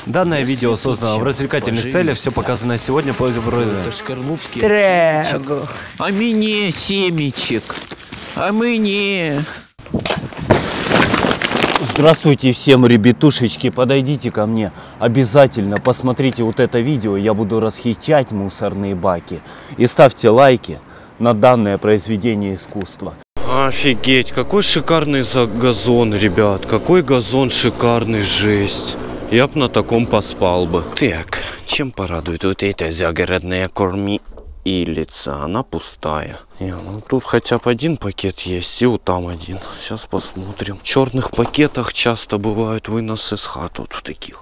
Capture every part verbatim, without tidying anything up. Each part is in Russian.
Данное видео создано в развлекательных целях. Все показанное сегодня по Трегу. А мне семечек. А мне... Здравствуйте всем, ребятушечки, подойдите ко мне. Обязательно посмотрите вот это видео, я буду расхищать мусорные баки. И ставьте лайки на данное произведение искусства. Офигеть, какой шикарный газон, ребят. Какой газон шикарный, жесть. Я б на таком поспал бы. Так, чем порадует вот эта загородная кормилица? Она пустая. Не, ну тут хотя бы один пакет есть, и вот там один. Сейчас посмотрим. В черных пакетах часто бывают выносы с хат вот в таких.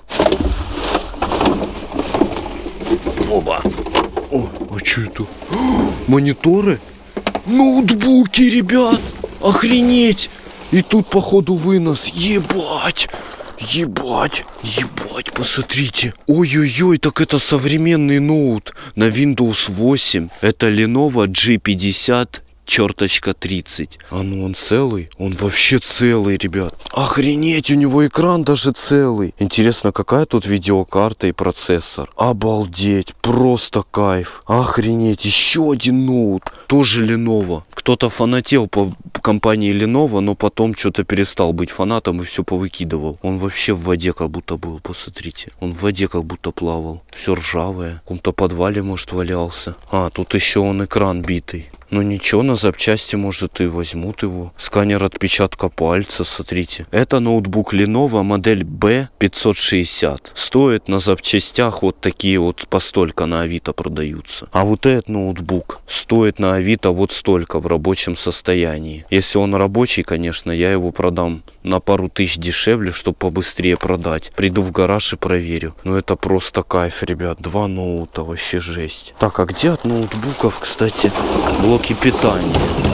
Оба. О, а что это? Мониторы? Ноутбуки, ребят! Охренеть! И тут, походу, вынос. Ебать! Ебать! Ебать, посмотрите. Ой-ой-ой, так это современный ноут на Windows восемь. Это Lenovo джи пятьдесят черточка тридцать. А ну он целый? Он вообще целый, ребят. Охренеть, у него экран даже целый. Интересно, какая тут видеокарта и процессор? Обалдеть, просто кайф. Охренеть, еще один ноут. Тоже Lenovo. Кто-то фанател по компании Lenovo, но потом что-то перестал быть фанатом и все повыкидывал. Он вообще в воде как будто был, посмотрите. Он в воде как будто плавал. Все ржавое. В каком-то подвале, может, валялся. А, тут еще он экран битый. Ну ничего, на запчасти, может, и возьмут его. Сканер отпечатка пальца, смотрите. Это ноутбук Lenovo, модель би пятьсот шестьдесят. Стоит на запчастях вот такие вот по столько на Авито продаются. А вот этот ноутбук стоит на Авито вот столько в рабочем состоянии. Если он рабочий, конечно, я его продам на пару тысяч дешевле, чтобы побыстрее продать. Приду в гараж и проверю. Но это просто кайф, ребят. Два ноута, вообще жесть. Так, а где от ноутбуков, кстати, блоки питания?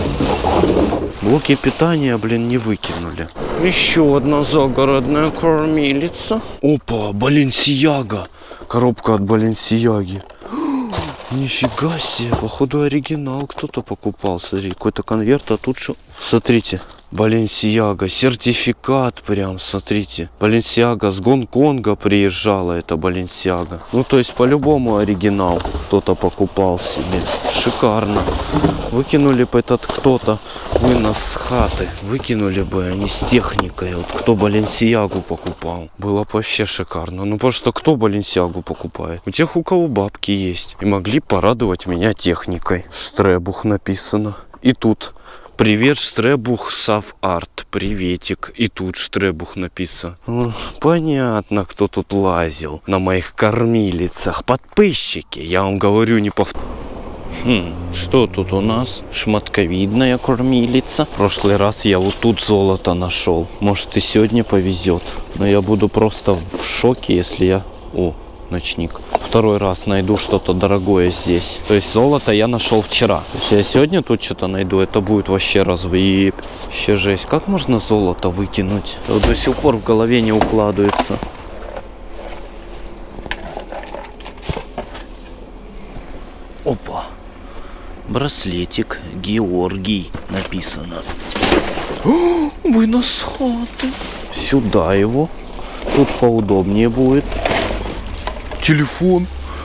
Блоки питания, блин, не выкинули. Еще одна загородная кормилица. Опа, Balenciaga. Коробка от Balenciaga. Нифига себе, походу оригинал кто-то покупал. Смотри, какой-то конверт, а тут что? Смотрите, Balenciaga, сертификат прям, смотрите. Balenciaga с Гонконга приезжала, это Balenciaga. Ну, то есть, по-любому оригинал кто-то покупал себе. Шикарно. Выкинули бы этот кто-то вынос с хаты. Выкинули бы они с техникой. Вот кто Balenciaga покупал. Было бы вообще шикарно. Ну, потому что кто Balenciaga покупает? У тех, у кого бабки есть. И могли порадовать меня техникой. Штребух написано. И тут... Привет, Штребух, Сав-Арт, приветик. И тут Штребух написан. Понятно, кто тут лазил на моих кормилицах. Подписчики, я вам говорю, не повторяю. Хм, что тут у нас? Шматковидная кормилица. В прошлый раз я вот тут золото нашел. Может, и сегодня повезет. Но я буду просто в шоке, если я... О, ночник. Второй раз найду что-то дорогое здесь. То есть золото я нашел вчера. Если я сегодня тут что-то найду, это будет вообще разве... Вообще жесть. Как можно золото выкинуть? Это до сих пор в голове не укладывается. Опа. Браслетик Георгий написано. О, вынос хаты. Сюда его. Тут поудобнее будет. Телефон.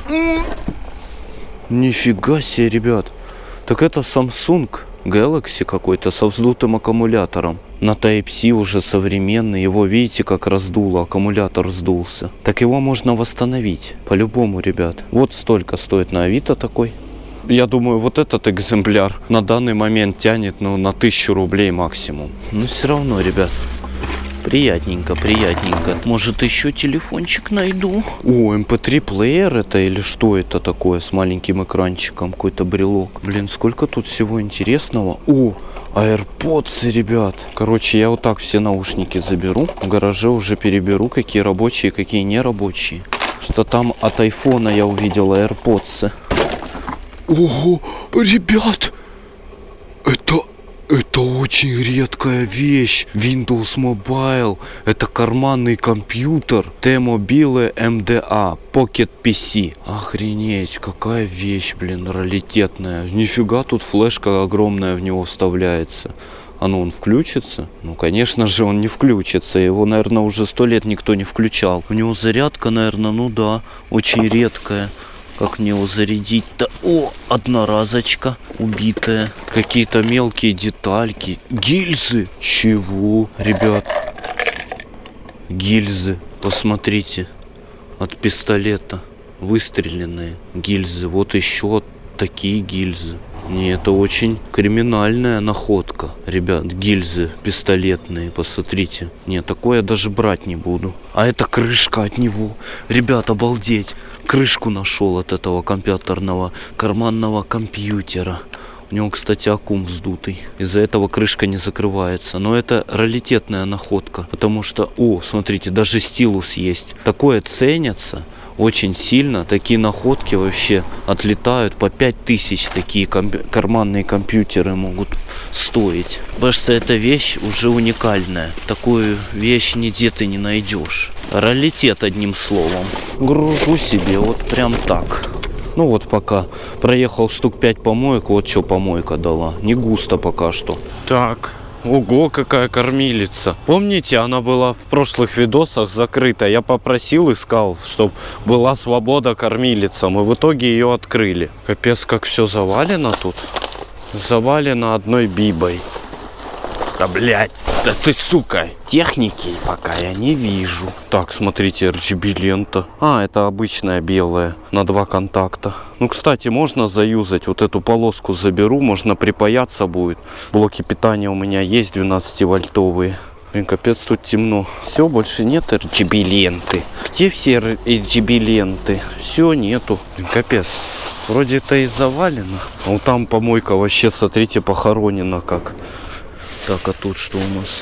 Нифига себе, ребят. Так это Samsung Galaxy какой-то со вздутым аккумулятором. На Type-C уже современный. Его, видите, как раздуло. Аккумулятор сдулся. Так его можно восстановить. По-любому, ребят. Вот столько стоит на Авито такой. Я думаю, вот этот экземпляр на данный момент тянет, ну, на тысячу рублей максимум. Но все равно, ребят. Приятненько, приятненько. Может, еще телефончик найду? О, эм пэ три плеер это или что это такое с маленьким экранчиком? Какой-то брелок. Блин, сколько тут всего интересного. О, AirPods, ребят. Короче, я вот так все наушники заберу. В гараже уже переберу, какие рабочие, какие не рабочие. Что там от айфона я увидел AirPods. Ого, ребят, это... Это очень редкая вещь. Windows Mobile. Это карманный компьютер. T-Mobile эм дэ а. Pocket пи си. Охренеть, какая вещь, блин, раритетная. Нифига, тут флешка огромная в него вставляется. А ну, он включится? Ну, конечно же, он не включится. Его, наверное, уже сто лет никто не включал. У него зарядка, наверное, ну да, очень редкая. Как мне его зарядить-то? О, одноразочка убитая. Какие-то мелкие детальки. Гильзы. Чего? Ребят. Гильзы. Посмотрите. От пистолета. Выстреленные гильзы. Вот еще такие гильзы. Не, это очень криминальная находка. Ребят, гильзы пистолетные, посмотрите. Не, такое я даже брать не буду. А это крышка от него. Ребят, обалдеть. Крышку нашел от этого компьютерного карманного компьютера. У него, кстати, аккум вздутый. Из-за этого крышка не закрывается. Но это раритетная находка. Потому что, о, смотрите, даже стилус есть. Такое ценится очень сильно. Такие находки вообще отлетают. По пять тысяч такие комп- карманные компьютеры могут стоить. Потому что эта вещь уже уникальная. Такую вещь нигде ты не найдешь. Раритет, одним словом. Гружу себе вот прям так. Ну вот пока проехал штук пять помоек, вот что помойка дала. Не густо пока что. Так, ого, какая кормилица. Помните, она была в прошлых видосах закрыта. Я попросил, искал, чтобы была свобода кормилицам. И в итоге ее открыли. Капец, как все завалено тут. Завалено одной бибой. Да, блядь, да ты, сука, техники пока я не вижу. Так, смотрите, эр джи би лента. А, это обычная белая, на два контакта. Ну, кстати, можно заюзать, вот эту полоску заберу, можно припаяться будет. Блоки питания у меня есть двенадцативольтовые. Блин, капец, тут темно. Все, больше нет эр джи би ленты. Где все эр джи би ленты? Все, нету. Блин, капец. Вроде это и завалено. А вот там помойка вообще, смотрите, похоронена как. Так, а тут что у нас?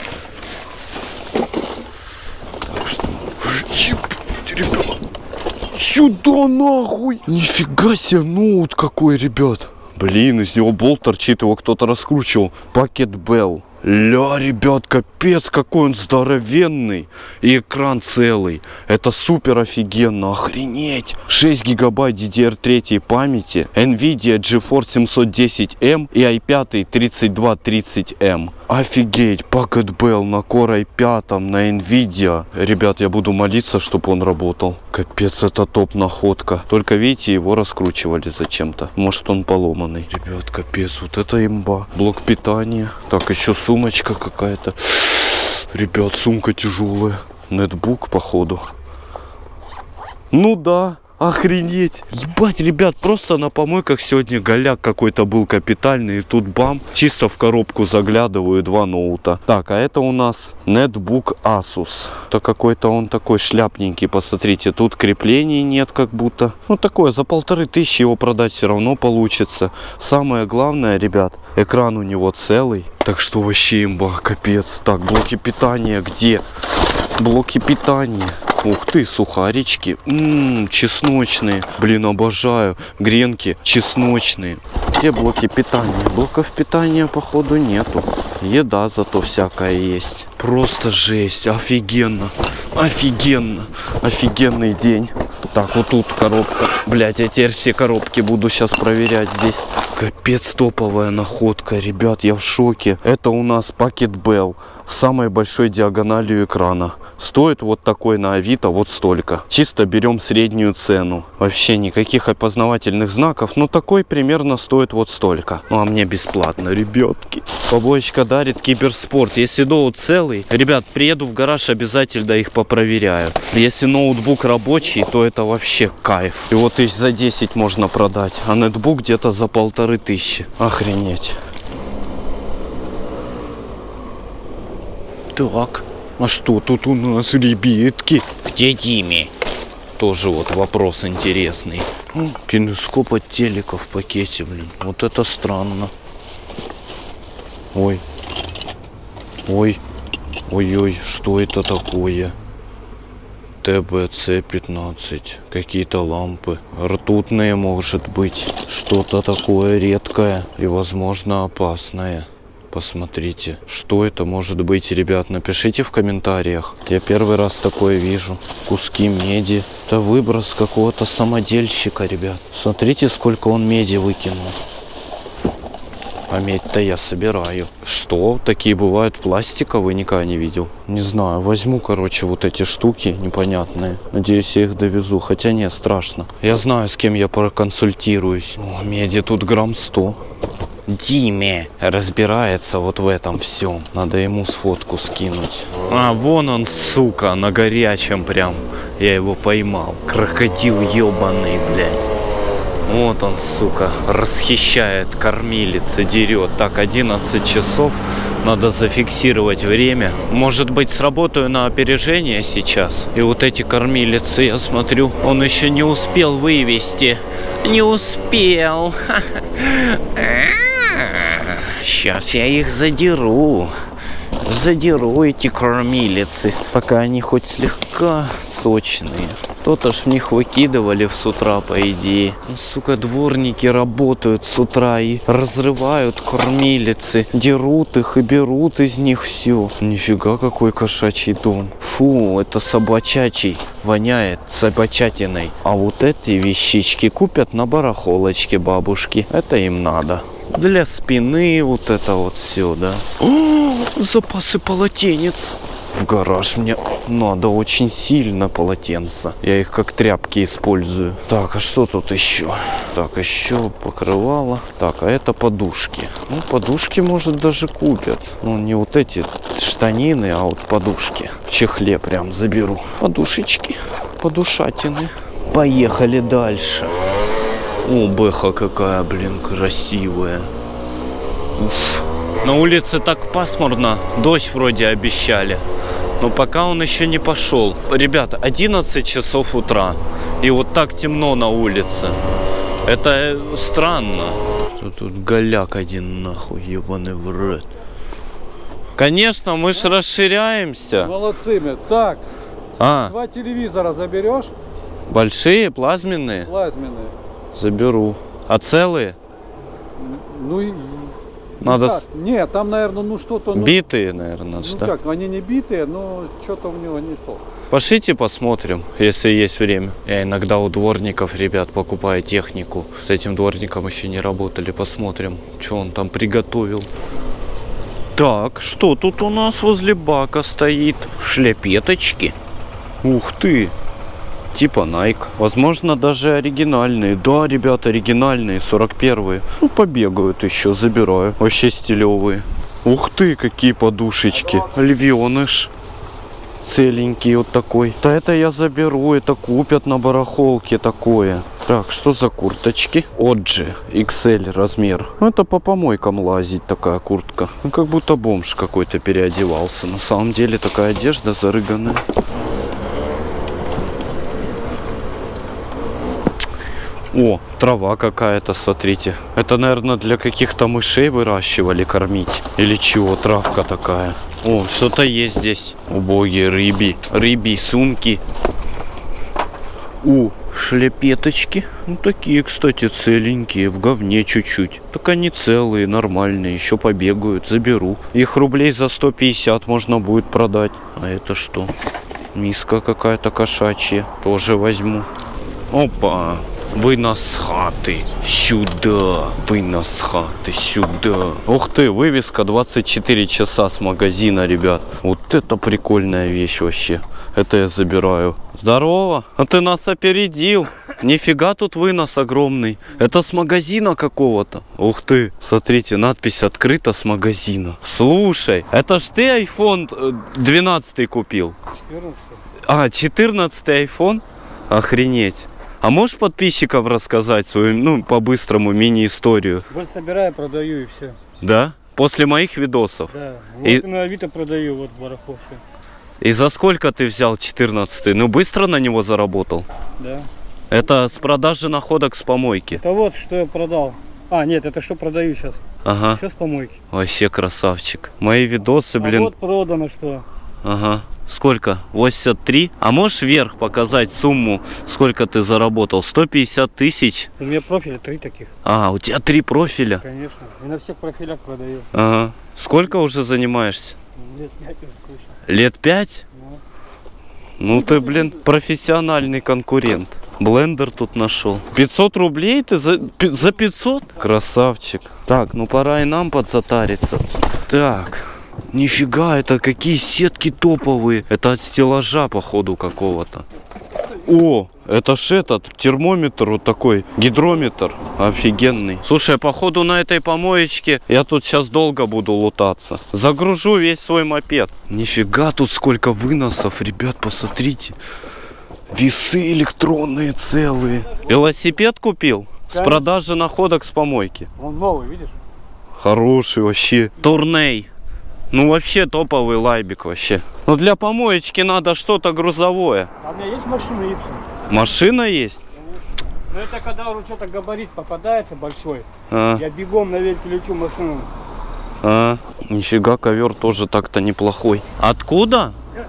Так, что... Ебать, ребят. Сюда нахуй! Нифига себе, ноут какой, ребят. Блин, из него болт торчит, его кто-то раскручивал. Пакет Bell. Ля, ребят, капец, какой он здоровенный. И экран целый. Это супер офигенно, охренеть. шесть гигабайт ди ди ар три памяти. NVIDIA GeForce семьсот десять эм и ай пять тридцать два тридцать эм. Офигеть, Packet Bell на Core ай пять, на NVIDIA. Ребят, я буду молиться, чтобы он работал. Капец, это топ находка. Только видите, его раскручивали зачем-то. Может, он поломанный. Ребят, капец, вот это имба. Блок питания. Так, еще сумочка какая-то. Ребят, сумка тяжелая. Нетбук, походу. Ну да. Охренеть. Ебать, ребят, просто на помойках сегодня голяк какой-то был капитальный. И тут бам, чисто в коробку заглядываю, два ноута. Так, а это у нас нетбук Asus. То какой-то он такой шляпненький, посмотрите. Тут креплений нет как будто. Ну такое, за полторы тысячи его продать все равно получится. Самое главное, ребят, экран у него целый. Так что вообще имба, капец. Так, блоки питания где? Блоки питания. Ух ты, сухарички. Ммм, чесночные. Блин, обожаю. Гренки чесночные. Где блоки питания? Блоков питания, походу, нету. Еда зато всякая есть. Просто жесть. Офигенно. Офигенно. Офигенный день. Так, вот тут коробка. Блять, я теперь все коробки буду сейчас проверять здесь. Капец, топовая находка. Ребят, я в шоке. Это у нас Packet Bell. С самой большой диагональю экрана. Стоит вот такой на Авито вот столько. Чисто берем среднюю цену. Вообще никаких опознавательных знаков. Но такой примерно стоит вот столько. Ну а мне бесплатно, ребятки. Побоечка дарит Киберспорт. Если ноут целый, ребят, приеду в гараж, обязательно их попроверяю. Если ноутбук рабочий, то это вообще кайф. Его тысяч за десять можно продать. А нетбук где-то за полторы тысячи. Охренеть. Так. А что тут у нас, ребятки? Где Дими? Тоже вот вопрос интересный. Ну, кинескоп от телека в пакете, блин. Вот это странно. Ой. Ой. Ой-ой, что это такое? тэ бэ цэ пятнадцать. Какие-то лампы. Ртутные, может быть. Что-то такое редкое и, возможно, опасное. Посмотрите, что это может быть, ребят, напишите в комментариях. Я первый раз такое вижу. Куски меди. Это выброс какого-то самодельщика, ребят. Смотрите, сколько он меди выкинул. А медь-то я собираю. Что? Такие бывают пластиковые? Никогда не видел. Не знаю, возьму, короче, вот эти штуки непонятные. Надеюсь, я их довезу. Хотя нет, страшно. Я знаю, с кем я проконсультируюсь. О, меди тут грамм сто. Диме разбирается вот в этом всем. Надо ему сфотку скинуть. А, вон он, сука, на горячем прям. Я его поймал. Крокодил ебаный, блядь. Вот он, сука, расхищает кормилицы, дерет. Так, одиннадцать часов. Надо зафиксировать время. Может быть, сработаю на опережение сейчас. И вот эти кормилицы, я смотрю, он еще не успел вывести. Не успел. Сейчас я их задеру. Задеру эти кормилицы, пока они хоть слегка сочные. То-то ж в них выкидывали с утра, по идее. Ну, сука, дворники работают с утра и разрывают кормилицы, дерут их и берут из них все. Нифига, какой кошачий дом. Фу, это собачачий, воняет собачатиной. А вот эти вещички купят на барахолочке бабушки. Это им надо. Для спины вот это вот все, да. О, запасы полотенец. В гараж мне надо очень сильно полотенца. Я их как тряпки использую. Так, а что тут еще? Так, еще покрывало. Так, а это подушки. Ну, подушки, может, даже купят. Ну, не вот эти штанины, а вот подушки. В чехле прям заберу. Подушечки, подушатины. Поехали дальше. О, бэха какая, блин, красивая. Уф. На улице так пасмурно. Дождь вроде обещали. Но пока он еще не пошел. Ребята, одиннадцать часов утра. И вот так темно на улице. Это странно. Что тут голяк один, нахуй, ебаный в рот. Конечно, мы ж расширяемся. Молодцы, мы. Так, А, два телевизора заберешь? большие, плазменные? Плазменные. Заберу. А целые? Ну и... Надо... Как? Нет, там, наверное, ну что-то... Ну, Битые, наверное, ну да? как, они не битые, но что-то у него не то. Пошлите посмотрим, если есть время. Я иногда у дворников, ребят, покупаю технику. С этим дворником еще не работали. Посмотрим, что он там приготовил. Так, что тут у нас возле бака стоит? Шляпеточки. Ух ты! Типа Nike. Возможно, даже оригинальные. Да, ребята, оригинальные, сорок первые. Ну, побегают еще, забираю. Вообще стилевые. Ух ты, какие подушечки. Львеныш. Целенький вот такой. Да это я заберу, это купят на барахолке такое. Так, что за курточки? Оджи, икс эль размер. Это по помойкам лазить такая куртка. Ну, как будто бомж какой-то переодевался. На самом деле такая одежда зарыганная. О, трава какая-то, смотрите. Это, наверное, для каких-то мышей выращивали, кормить. Или чего, травка такая. О, что-то есть здесь. Убогие рыби. Рыбьи сумки. У, шляпеточки. Ну, такие, кстати, целенькие. В говне чуть-чуть. Так они целые, нормальные. Еще побегают, заберу. Их рублей за сто пятьдесят можно будет продать. А это что? Миска какая-то кошачья. Тоже возьму. Опа. Вынос с хаты сюда, вынос с хаты сюда. Ух ты, вывеска двадцать четыре часа с магазина, ребят. Вот это прикольная вещь вообще. Это я забираю. Здорово, а ты нас опередил. Нифига тут вынос огромный. Это с магазина какого-то. Ух ты, смотрите, надпись открыта с магазина. Слушай, это ж ты айфон двенадцатый купил? четырнадцатый. А, четырнадцатый айфон? Охренеть. А можешь подписчикам рассказать свою, ну, по-быстрому мини-историю? Вот собираю, продаю и все. Да? После моих видосов? Да. Вот И... на Авито продаю, вот в барахолке. И за сколько ты взял четырнадцатый? Ну, быстро на него заработал? Да. Это с продажи находок с помойки? Это вот, что я продал. А, нет, это что продаю сейчас. Ага. Все с помойки. Вообще красавчик. Мои видосы, блин. А вот продано что. Ага. Сколько? восемьдесят три? А можешь вверх показать сумму, сколько ты заработал? сто пятьдесят тысяч? У меня профиля три таких. А, у тебя три профиля? Конечно. И на всех профилях продаю. Ага. Сколько уже занимаешься? Лет пять уже точно. Лет пять? Ну. Ну ты, блин, профессиональный конкурент. Блендер тут нашел. пятьсот рублей ты за, за пятьсот? Красавчик. Так, ну пора и нам подзатариться. Так, нифига, это какие сетки топовые. Это от стеллажа, походу, какого-то. О, это ж этот термометр вот такой, гидрометр офигенный. Слушай, походу на этой помоечке я тут сейчас долго буду лутаться. Загружу весь свой мопед. Нифига, тут сколько выносов, ребят, посмотрите. Весы электронные целые. Велосипед купил? С продажи находок с помойки. Он новый, видишь? Хороший вообще. Турней. Ну вообще топовый лайбик вообще. Но для помоечки надо что-то грузовое. А у меня есть машина Ипсон? Машина есть? Ну это когда уже что-то габарит попадается большой. А, Я бегом на вельке лечу машину. а, нифига, ковер тоже так-то неплохой. Откуда?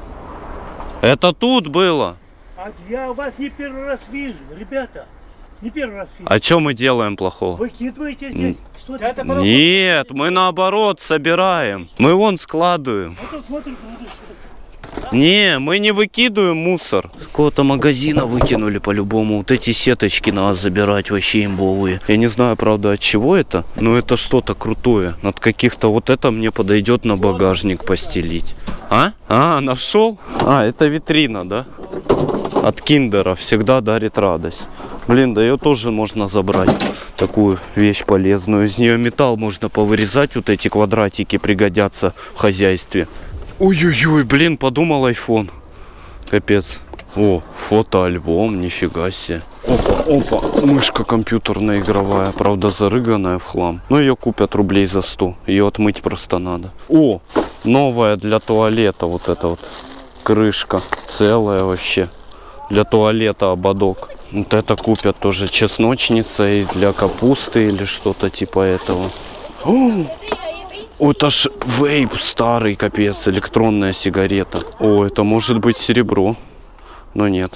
Это тут было. А я вас не первый раз вижу, ребята. Не первый раз вижу. А что мы делаем плохого? Выкидываете здесь? Что это? Нет, мы наоборот собираем. Мы вон складываем. А то смотрите, вот это что. Не, мы не выкидываем мусор. С какого-то магазина выкинули по-любому. Вот эти сеточки надо забирать, вообще имбовые. Я не знаю, правда, от чего это, но это что-то крутое. От каких-то, вот это мне подойдет на багажник постелить. А? А, нашел? А, это витрина, да? От Киндера, всегда дарит радость. Блин, да ее тоже можно забрать. Такую вещь полезную. Из нее металл можно повырезать. Вот эти квадратики пригодятся в хозяйстве. Ой-ой-ой, блин, подумал айфон. Капец. О, фотоальбом, нифига себе. Опа, опа, мышка компьютерная игровая. Правда, зарыганная в хлам. Но ее купят рублей за сто. Ее отмыть просто надо. О, новая для туалета вот эта вот крышка. Целая вообще. Для туалета ободок. Вот это купят тоже чесночница и для капусты или что-то типа этого. О, это ж вейп старый, капец, электронная сигарета. О, это может быть серебро. Но нет.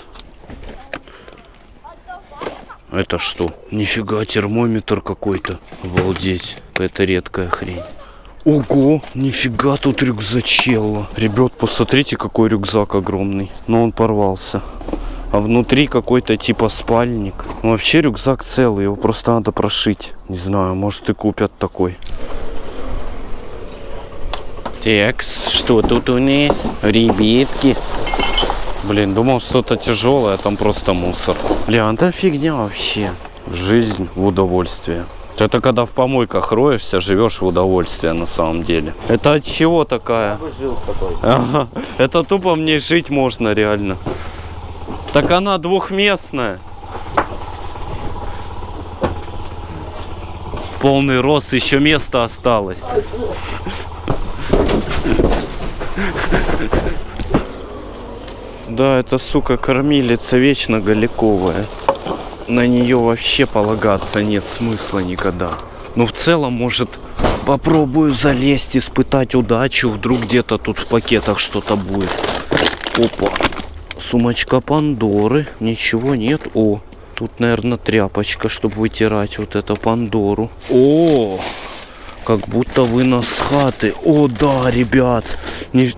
Это что? Нифига, термометр какой-то. Обалдеть. Это редкая хрень. Ого, нифига тут рюкзачело. Ребят, посмотрите, какой рюкзак огромный. Но он порвался. А внутри какой-то типа спальник. Ну, вообще рюкзак целый, его просто надо прошить. Не знаю, может и купят такой. Так, что тут у нас? Ребятки. Блин, думал что-то тяжелое, а там просто мусор. Бля, это фигня вообще. Жизнь в удовольствие. Это когда в помойках роешься, живешь в удовольствие на самом деле. Это от чего такая? Ага, это тупо в ней жить можно реально. Так она двухместная. Полный рост, еще место осталось. Да, это, сука, кормилица вечно галиковая. На нее вообще полагаться нет смысла никогда. Но в целом, может, попробую залезть, испытать удачу. Вдруг где-то тут в пакетах что-то будет. Опа. Сумочка Пандоры. Ничего нет. О, тут, наверное, тряпочка, чтобы вытирать вот эту Пандору. О, как будто вынос с хаты. О, да, ребят. Не...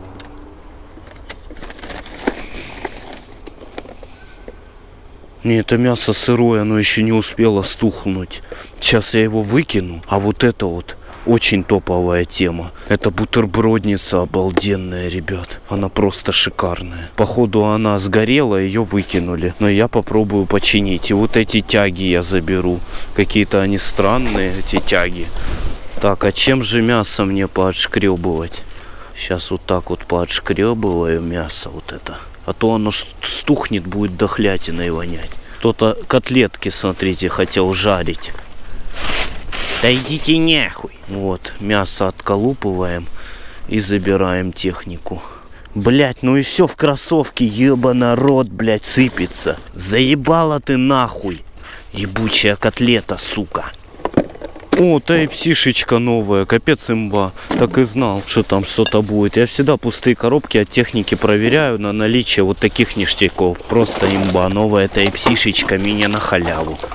Не, это мясо сырое, оно еще не успело стухнуть. Сейчас я его выкину. А вот это вот очень топовая тема. Это бутербродница обалденная, ребят. Она просто шикарная. Походу она сгорела, ее выкинули. Но я попробую починить. И вот эти тяги я заберу. Какие-то они странные, эти тяги. Так, а чем же мясо мне поотшкребывать? Сейчас вот так вот поотшкребываю мясо вот это. А то оно стухнет, будет дохлятиной вонять. Кто-то котлетки, смотрите, хотел жарить. Да идите нахуй. Вот, мясо отколупываем и забираем технику. Блять, ну и все в кроссовке, еба народ, блять, сыпется. Заебала ты нахуй, ебучая котлета, сука. О, тайп-сишечка новая, капец имба. Так и знал, что там что-то будет. Я всегда пустые коробки от техники проверяю на наличие вот таких ништяков. Просто имба, новая тайп-сишечка, меня на халяву.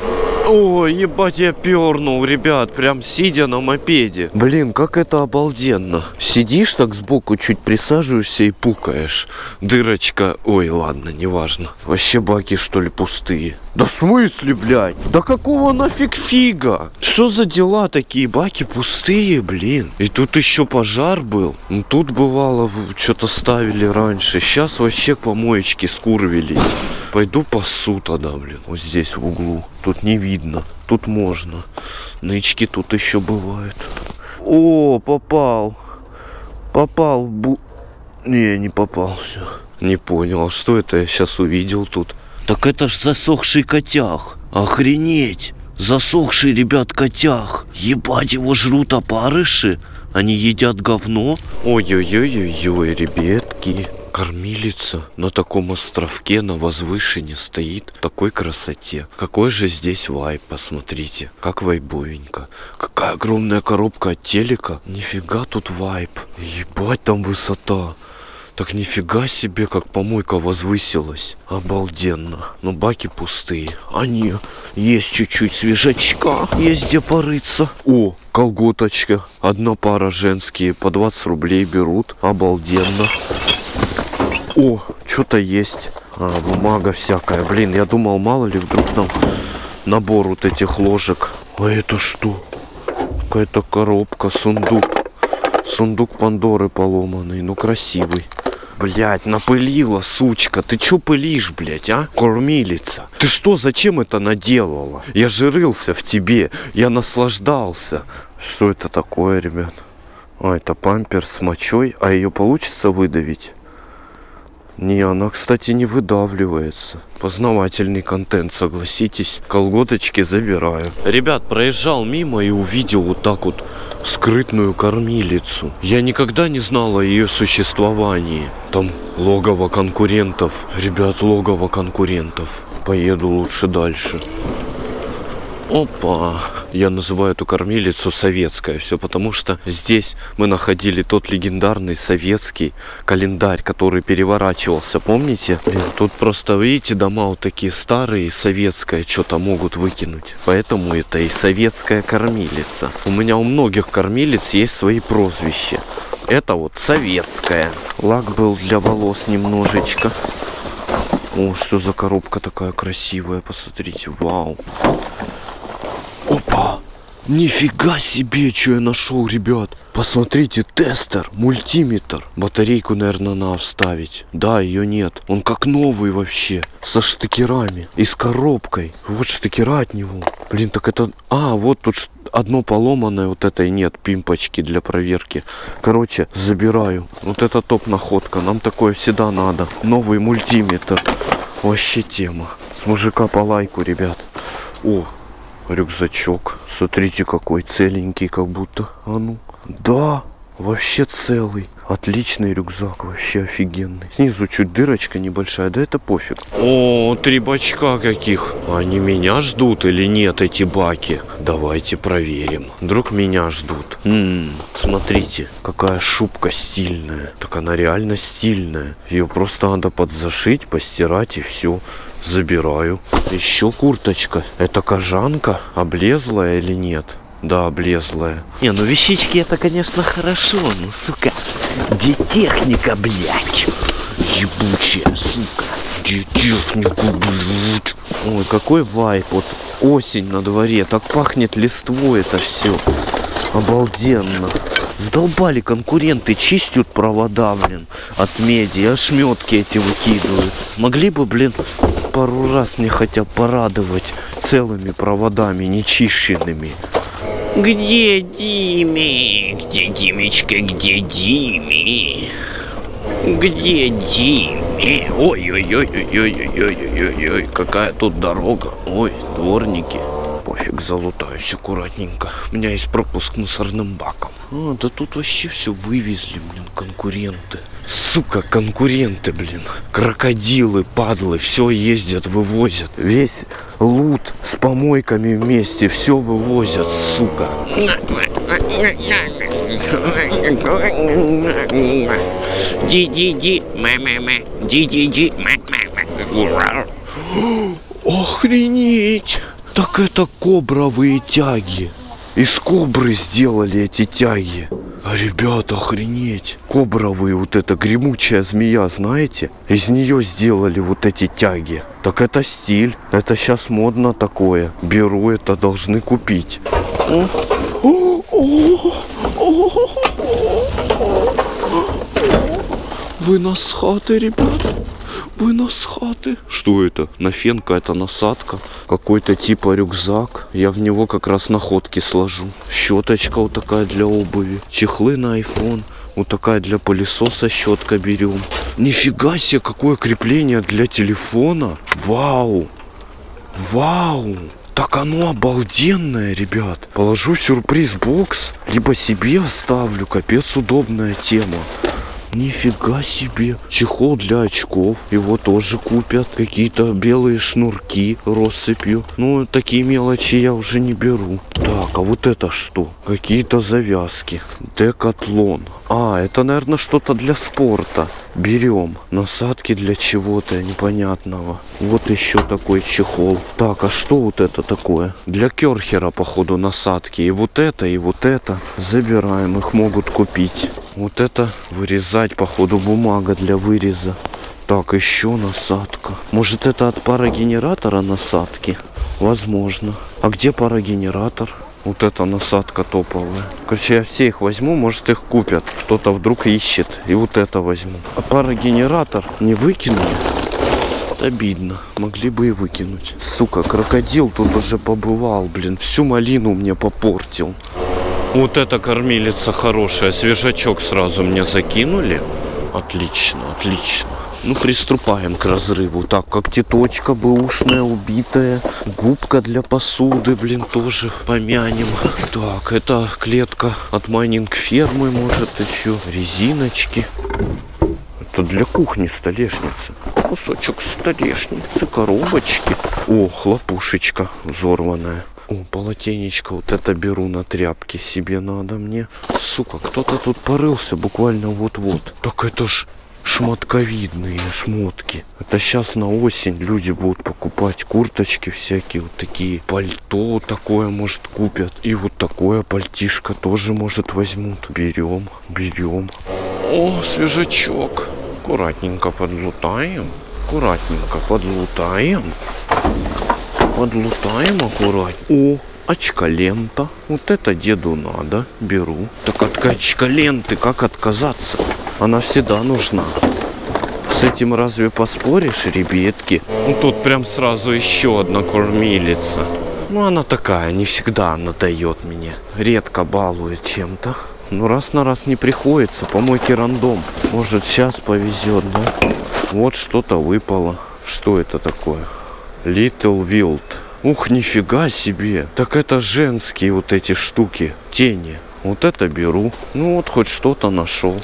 Ой, ебать, я пернул, ребят, прям сидя на мопеде. Блин, как это обалденно. Сидишь так сбоку, чуть присаживаешься и пукаешь. Дырочка, ой, ладно, неважно. Вообще баки, что ли, пустые? Да в смысле, блядь? Да какого нафиг фига? Что за дела такие? Баки пустые, блин. И тут еще пожар был. Ну, тут бывало, что-то ставили раньше. Сейчас вообще помоечки скурвились. Пойду пасу тогда, блин. Вот здесь в углу. Тут не видно. Тут можно. Нычки тут еще бывают. О, попал. Попал в бу... Не, не попал. Все. Не понял. А что это я сейчас увидел тут? Так это ж засохший котях. Охренеть. Засохший, ребят, котях. Ебать, его жрут опарыши. Они едят говно. Ой-ой-ой-ой-ой, ребятки. Кормилица на таком островке, на возвышении стоит в такой красоте. Какой же здесь вайб, посмотрите. Как вайбовенько. Какая огромная коробка от телека. Нифига тут вайб. Ебать, там высота. Так нифига себе, как помойка возвысилась. Обалденно. Но баки пустые. Они есть чуть-чуть свежачка. Есть где порыться. О, колготочка. Одна пара женские. По двадцать рублей берут. Обалденно. О, что-то есть. А, бумага всякая. Блин, я думал, мало ли вдруг там набор вот этих ложек. А это что? Какая-то коробка, сундук. Сундук Пандоры поломанный. Ну, красивый. Блять, напылила, сучка. Ты чё пылишь, блять, а? Кормилица. Ты что, зачем это наделала? Я же рылся в тебе. Я наслаждался. Что это такое, ребят? А, это памперс с мочой. А ее получится выдавить? Не, она, кстати, не выдавливается. Познавательный контент, согласитесь. Колготочки забираю. Ребят, проезжал мимо и увидел вот так вот скрытную кормилицу. Я никогда не знал о ее существовании. Там логово конкурентов. Ребят, логово конкурентов. Поеду лучше дальше. Опа! Я называю эту кормилицу советская. Все потому, что здесь мы находили тот легендарный советский календарь, который переворачивался. Помните? Блин, тут просто, видите, дома вот такие старые, советское что-то могут выкинуть. Поэтому это и советская кормилица. У меня у многих кормилиц есть свои прозвища. Это вот советская. Лак был для волос немножечко. О, что за коробка такая красивая, посмотрите. Вау. Опа! Нифига себе, что я нашел, ребят. Посмотрите, тестер, мультиметр. Батарейку, наверное, надо вставить. Да, ее нет. Он как новый вообще. Со штекерами. И с коробкой. Вот штекера от него. Блин, так это... А, вот тут одно поломанное. Вот этой нет. Пимпочки для проверки. Короче, забираю. Вот это топ-находка. Нам такое всегда надо. Новый мультиметр. Вообще тема. С мужика по лайку, ребят. О, рюкзачок. Смотрите, какой целенький, как будто. А ну. Да, вообще целый. Отличный рюкзак, вообще офигенный. Снизу чуть дырочка небольшая, да это пофиг. О, три бачка каких. Они меня ждут или нет, эти баки? Давайте проверим. Вдруг меня ждут. М-м, смотрите, какая шубка стильная. Так она реально стильная. Ее просто надо подзашить, постирать и все. Забираю. Еще курточка. Это кожанка? Облезлая или нет? Да, облезлая. Не, ну вещички это, конечно, хорошо, но, сука, где техника, блядь? Ебучая, сука. Где техника, блядь? Ой, какой вайп. Вот осень на дворе. Так пахнет листвой это все. Обалденно. Задолбали конкуренты, чистят провода, блин, от меди, ошметки эти выкидывают. Могли бы, блин, пару раз мне хотя бы порадовать целыми проводами, нечищенными. Где Дими? Где Димечка? Где Дими? Где Дими? Ой-ой-ой-ой-ой-ой-ой-ой-ой, какая тут дорога. Ой, дворники. Пофиг, залутаюсь аккуратненько. У меня есть пропуск к мусорным бакам. А, да тут вообще все вывезли, блин, конкуренты. Сука, конкуренты, блин. Крокодилы, падлы, все ездят, вывозят. Весь лут с помойками вместе, все вывозят, сука. Ди-ди-ди, мэ-мэ-мэ, ди-ди-ди, мэ-мэ-мэ. Охренеть! Так это кобровые тяги. Из кобры сделали эти тяги. А, ребята, охренеть. Кобровые, вот эта гремучая змея, знаете? Из нее сделали вот эти тяги. Так это стиль. Это сейчас модно такое. Беру это, должны купить. Вынос с хаты, ребят. Вынос с хаты. Что это? Нафенка, это насадка. Какой-то типа рюкзак. Я в него как раз находки сложу. Щеточка вот такая для обуви. Чехлы на айфон. Вот такая для пылесоса щетка берем. Нифига себе, какое крепление для телефона. Вау. Вау. Так оно обалденное, ребят. Положу сюрприз-бокс. Либо себе оставлю. Капец удобная тема. Нифига себе. Чехол для очков. Его тоже купят. Какие-то белые шнурки россыпью. Ну, такие мелочи я уже не беру. Так, а вот это что? Какие-то завязки. Декатлон. А, это, наверное, что-то для спорта. Берем. Насадки для чего-то непонятного. Вот еще такой чехол. Так, а что вот это такое? Для керхера, походу, насадки. И вот это, и вот это. Забираем. Их могут купить. Вот это вырезать, походу, бумага для выреза. Так, еще насадка. Может, это от парогенератора насадки? Возможно. А где парогенератор? Вот эта насадка топовая. Короче, я все их возьму, может, их купят. Кто-то вдруг ищет. И вот это возьму. А парогенератор не выкинули? Обидно. Могли бы и выкинуть. Сука, крокодил тут уже побывал, блин. Всю малину мне попортил. Вот эта кормилица хорошая. Свежачок сразу мне закинули. Отлично, отлично. Ну, приступаем к разрыву. Так, когтеточка бэушная, убитая. Губка для посуды, блин, тоже помянем. Так, это клетка от майнинг фермы, может, еще. Резиночки. Это для кухни столешница. Кусочек столешницы, коробочки. О, хлопушечка взорванная. О, полотенечко, вот это беру на тряпки, себе надо мне. Сука, кто-то тут порылся буквально вот-вот. Так это ж шмотковидные шмотки. Это сейчас на осень люди будут покупать курточки всякие, вот такие. Пальто такое, может, купят. И вот такое пальтишко тоже, может, возьмут. Берем, берем. О, свежачок. Аккуратненько подлутаем. Аккуратненько подлутаем. Подлутаем аккуратно. О, очколента. Вот это деду надо. Беру. Так от очколенты как отказаться? Она всегда нужна. С этим разве поспоришь, ребятки? Ну тут прям сразу еще одна кормилица. Ну она такая, не всегда она дает мне. Редко балует чем-то. Ну раз на раз не приходится. Помойки рандом. Может сейчас повезет, да? Вот что-то выпало. Что это такое? Little Wild. Ух, нифига себе. Так это женские вот эти штуки. Тени. Вот это беру. Ну вот хоть что-то нашел.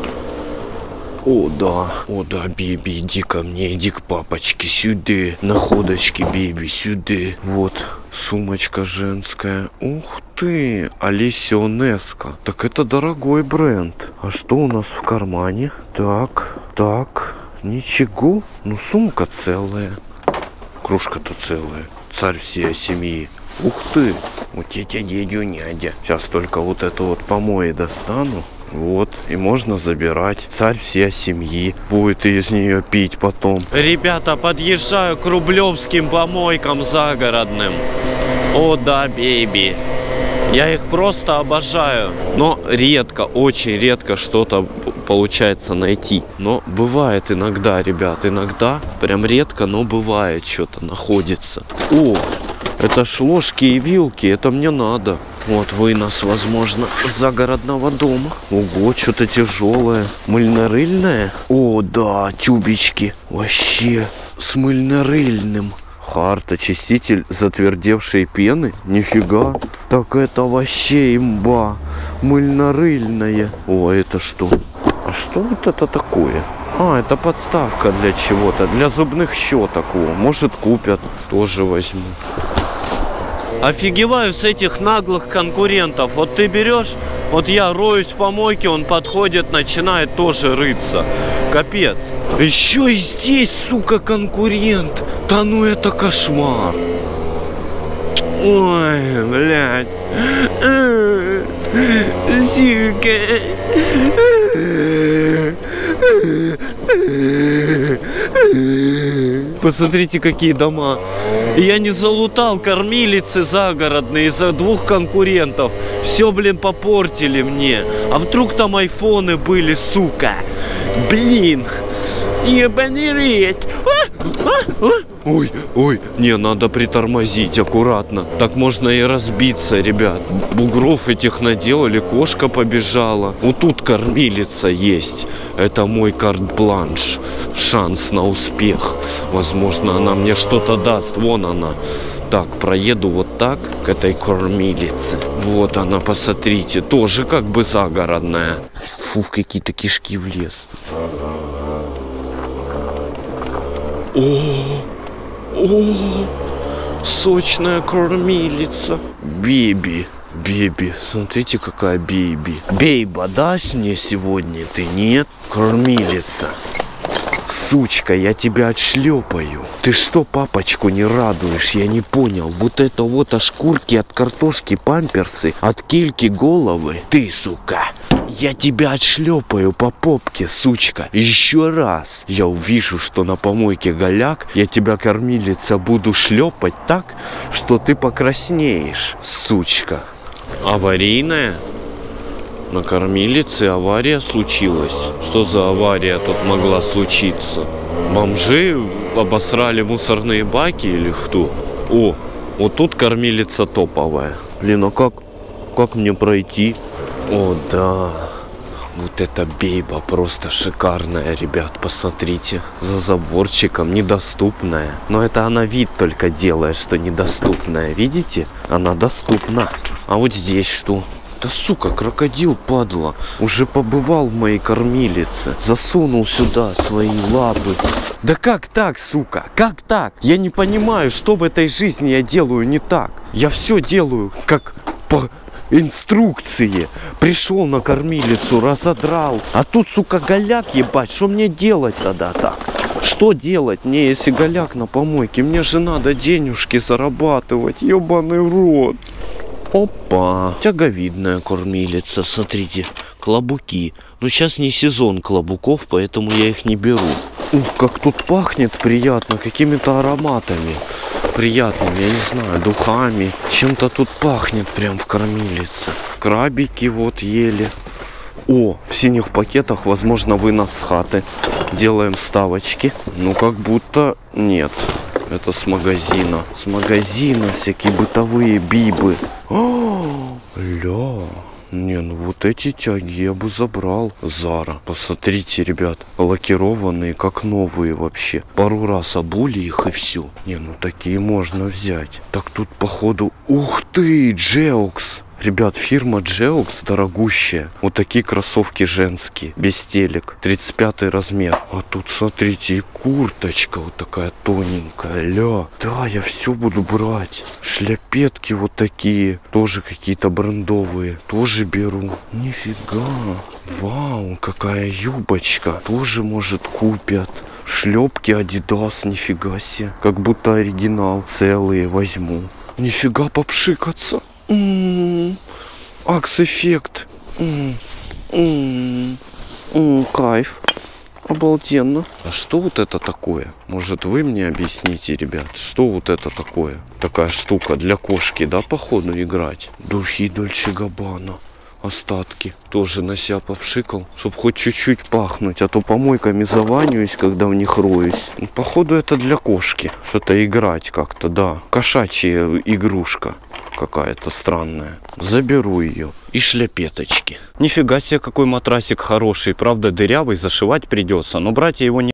О, да. О, да, Биби, иди ко мне, иди к папочке. Сюда. Находочки, Биби, сюда. Вот. Сумочка женская. Ух ты. Алисио Неско. Так это дорогой бренд. А что у нас в кармане? Так, так. Ничего. Ну, сумка целая. Кружка-то целая. Царь всей семьи. Ух ты. Вот тетя, дядю, нядя. Сейчас только вот это вот помои достану. Вот. И можно забирать. Царь всей семьи. Будет из нее пить потом. Ребята, подъезжаю к рублевским помойкам загородным. О да, бейби. Я их просто обожаю. Но редко, очень редко что-то получается найти. Но бывает иногда, ребят. Иногда, прям редко, но бывает что-то находится. О, это ж ложки и вилки. Это мне надо. Вот вынос, возможно, с загородного дома. Ого, что-то тяжелое. Мыльно-рыльное? О, да, тюбички. Вообще с мыльно-рыльным. Хард, очиститель затвердевшей пены? Нифига. Так это вообще имба. Мыльно-рыльное. О, это что? А что вот это такое? А, это подставка для чего-то. Для зубных щеток. О, может, купят. Тоже возьму. Офигеваю с этих наглых конкурентов. Вот ты берешь, вот я роюсь в помойке, он подходит, начинает тоже рыться. Капец. Еще и здесь, сука, конкурент. Да ну это кошмар. Ой, блядь. Сука. Посмотрите, какие дома. Я не залутал кормилицы загородные из-за двух конкурентов. Все, блин, попортили мне. А вдруг там айфоны были, сука? Блин. Ебаный рейд. Ой, ой, не, надо притормозить аккуратно. Так можно и разбиться, ребят. Бугров этих наделали, кошка побежала. Вот тут кормилица есть. Это мой карт-бланш. Шанс на успех. Возможно, она мне что-то даст. Вон она. Так, проеду вот так к этой кормилице. Вот она, посмотрите. Тоже как бы загородная. Фу, какие-то кишки в лес. О, о, сочная кормилица. Биби, Биби, смотрите, какая Биби. Бейба, дашь мне сегодня ты? Нет? Кормилица. Сучка, я тебя отшлепаю. Ты что папочку не радуешь? Я не понял. Вот это вот от шкурки, от картошки памперсы, от кильки головы. Ты, сука. Я тебя отшлепаю по попке, сучка. Еще раз я увижу, что на помойке голяк, я тебя, кормилица, буду шлепать так, что ты покраснеешь, сучка. Аварийная? На кормилице авария случилась. Что за авария тут могла случиться? Бомжи обосрали мусорные баки или кто? О, вот тут кормилица топовая. Блин, а как, как мне пройти? О, да. Вот эта бейба просто шикарная, ребят. Посмотрите. За заборчиком. Недоступная. Но это она вид только делает, что недоступная. Видите? Она доступна. А вот здесь что? Да сука, крокодил, падла. Уже побывал в моей кормилице. Засунул сюда свои лапы. Да как так, сука? Как так? Я не понимаю, что в этой жизни я делаю не так. Я все делаю как по инструкции. Пришел на кормилицу, разодрал. А тут, сука, голяк ебать. Что мне делать тогда так? Что делать мне, если голяк на помойке? Мне же надо денежки зарабатывать. Ебаный рот. Опа. Тяговидная кормилица. Смотрите. Клобуки. Но сейчас не сезон клобуков, поэтому я их не беру. Ух, как тут пахнет приятно. Какими-то ароматами. Приятным, я не знаю, духами. Чем-то тут пахнет прям в кормилице. Крабики вот ели. О, в синих пакетах, возможно, вынос с хаты. Делаем ставочки. Ну, как будто нет. Это с магазина. С магазина всякие бытовые бибы. О, ля. Не, ну вот эти тяги я бы забрал. Зара. Посмотрите, ребят. Лакированные, как новые вообще. Пару раз обули их и все. Не, ну такие можно взять. Так тут походу... Ух ты, Джеокс. Ребят, фирма Джеокс дорогущая. Вот такие кроссовки женские. Без телек. тридцать пятый размер. А тут, смотрите, и курточка вот такая тоненькая. Ля. Да, я все буду брать. Шляпетки вот такие. Тоже какие-то брендовые. Тоже беру. Нифига. Вау, какая юбочка. Тоже, может, купят. Шлепки Adidas, нифига себе. Как будто оригинал. Целые возьму. Нифига попшикаться. М-м-м. Акс-эффект. М-м-м. М-м, кайф. Обалденно. А что вот это такое? Может, вы мне объясните, ребят, что вот это такое? Такая штука для кошки, да, походу, играть? Духи Дольче Габбана. Остатки. Тоже на себя попшикал, чтобы хоть чуть-чуть пахнуть. А то помойками заваниваюсь, когда в них роюсь. Ну, походу, это для кошки. Что-то играть как-то, да. Кошачья игрушка какая-то странная. Заберу ее. И шляпеточки. Нифига себе, какой матрасик хороший. Правда, дырявый, зашивать придется. Но брать я его не